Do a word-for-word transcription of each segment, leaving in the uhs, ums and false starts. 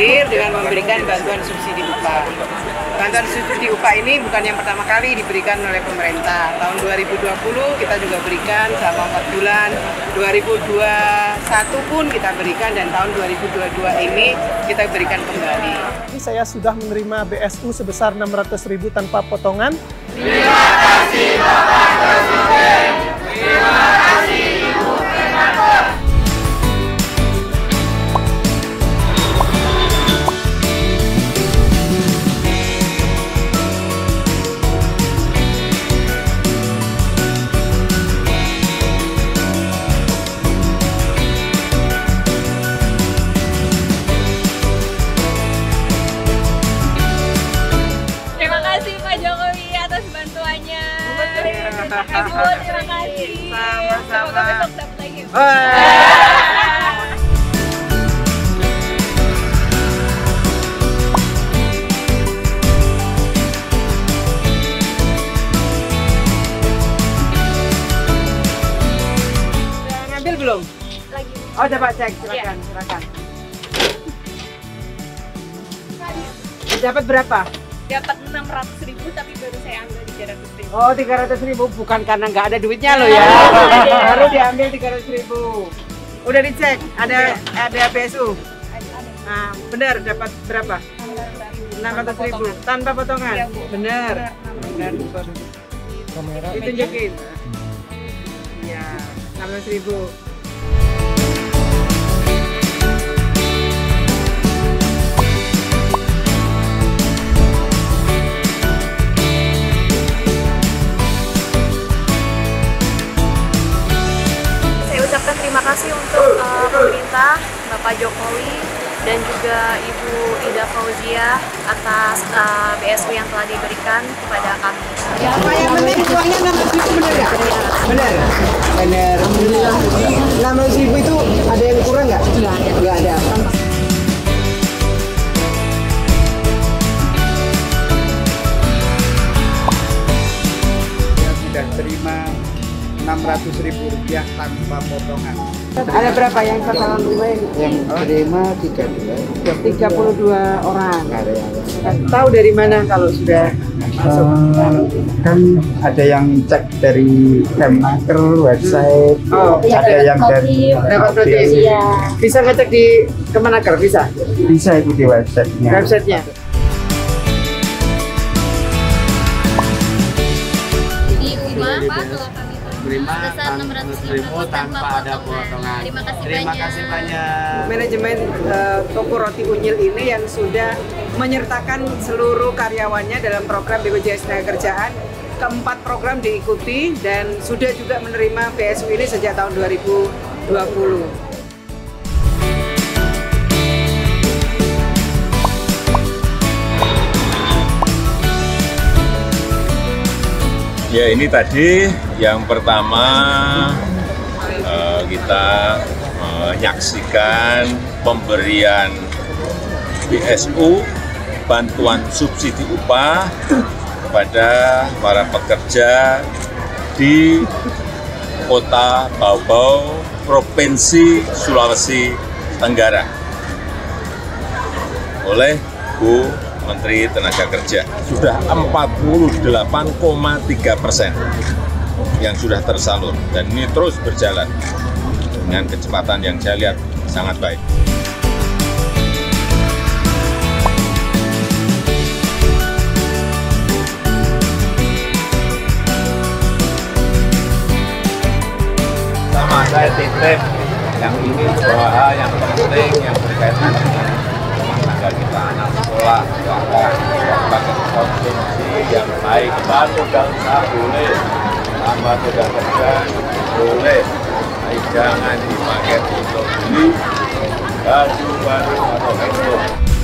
hadir dengan memberikan bantuan subsidi upah. Bantuan subsidi upah ini bukan yang pertama kali diberikan oleh pemerintah. Tahun dua ribu dua puluh kita juga berikan selama empat bulan, dua ribu dua puluh satu pun kita berikan, dan tahun dua ribu dua puluh dua ini kita berikan kembali. Ini saya sudah menerima B S U sebesar enam ratus ribu tanpa potongan. Terima kasih Bapak Presiden. Terima kasih Ibu Menakar. Ibu, terima kasih. Sama-sama. Semoga besok dapat lagi. Udah ngambil belum? Lagi. Oh, coba cek, silakan, ya. silakan. Dapat berapa? Dapat enam ratus ribu, tapi baru saya ambil tiga ratus ribu. Oh, tiga ratus ribu, bukan karena nggak ada duitnya loh ya. Baru diambil tiga ratus ribu. Udah dicek, ada ada B S U. Nah, benar dapat berapa? enam ratus ribu tanpa potongan. Iya, Bu. Benar. Benar. Kamera. Ditunjukin. Ya, enam ratus ribu. Terima kasih untuk uh, pemerintah, Bapak Jokowi, dan juga Ibu Ida Fauzia atas uh, B S U yang telah diberikan kepada kami. Ya, Pak, yang penting uangnya enam ratus ribu benar ya? Benar? Benar. enam ratus ribu itu ada yang kurang nggak? Nggak ada. Nggak ada. Saya sudah terima enam ratus ribu rupiah tanpa potongan. Ada berapa yang total kemarin? Yang terima tiga puluh dua. tiga puluh dua orang. Karyawan. Tahu dari mana kalau sudah masuk? Uh, kan ada yang cek dari Kemnaker website, Oh, ada yang dari dapat notif. Bisa ngecek di Kemenaker, bisa? bisa itu di websitenya. Websitenya. Di rumah, Pak, kalau kami terima sebesar enam ratus ribu tanpa ada potongan. Terima kasih Terima banyak. kasih banyak. Manajemen uh, toko roti Unyil ini yang sudah menyertakan seluruh karyawannya dalam program B P J S Tenagakerjaan. Keempat program diikuti dan sudah juga menerima B S U ini sejak tahun dua ribu dua puluh. Ya, ini tadi yang pertama uh, kita menyaksikan pemberian B S U bantuan subsidi upah kepada para pekerja di Kota Baubau, Provinsi Sulawesi Tenggara oleh Bu Menteri Tenaga Kerja. Sudah empat puluh delapan koma tiga persen yang sudah tersalur, dan ini terus berjalan dengan kecepatan yang saya lihat sangat baik. Sama saya titip yang ini dua hal yang penting yang berkaitan dengan agar kita anak sekolah bahkan pakai konsumsi yang baik. Tambah sudah usaha boleh, tambah sudah kerja boleh, tapi jangan dipakai untuk beli baju baru atau handphone.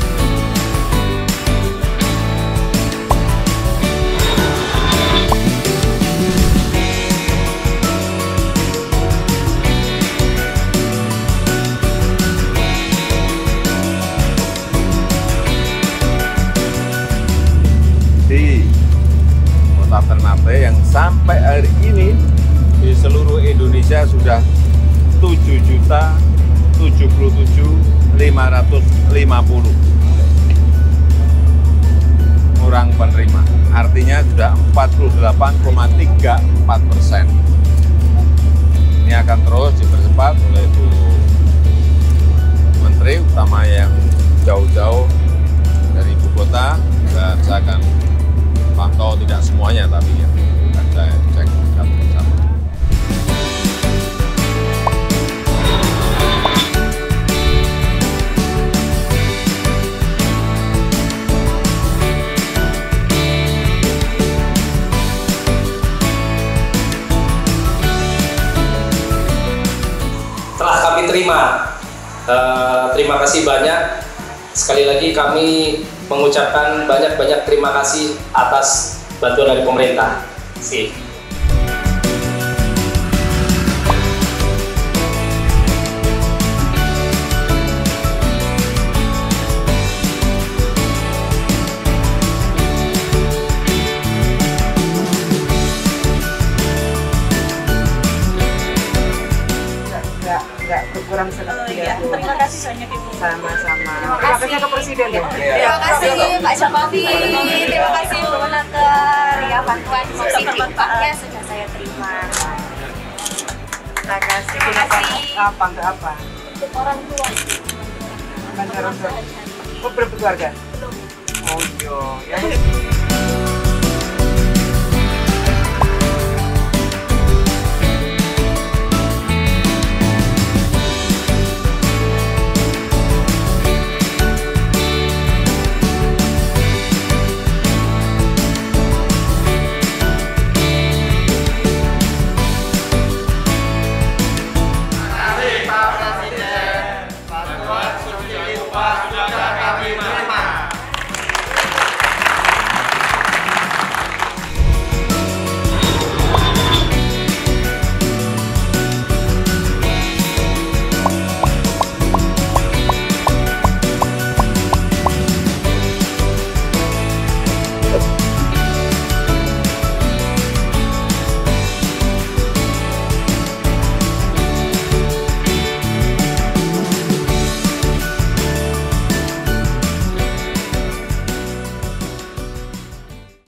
Di Kota Ternate yang sampai hari ini di seluruh Indonesia sudah tujuh juta tujuh puluh tujuh ribu lima ratus lima puluh kurang penerima. Artinya sudah empat puluh delapan koma tiga empat persen. Ini akan terus dipercepat oleh Bu Menteri, utama yang jauh-jauh dari ibu kota, dan saya akan pantau tidak semuanya, tapi ya, akan saya cek satu-satu. Telah kami terima. Uh, terima kasih banyak. Sekali lagi kami mengucapkan banyak-banyak terima kasih atas bantuan dari pemerintah. Sih. Nggak berkurang sedikit. Oh, iya. Terima kasih banyak Ibu. Sama-sama. Terima Terima kasih kasih ke Presiden ya. Terima kasih Pak Jokowi. Terima kasih Bu Menaker. Ya bantuan subsidi upahnya sudah saya terima. Terima kasih. Terima kasih. Apa enggak apa? Untuk orang tua. Bantu orang tua. Oh, belum berkeluarga? Oh iya. Ya.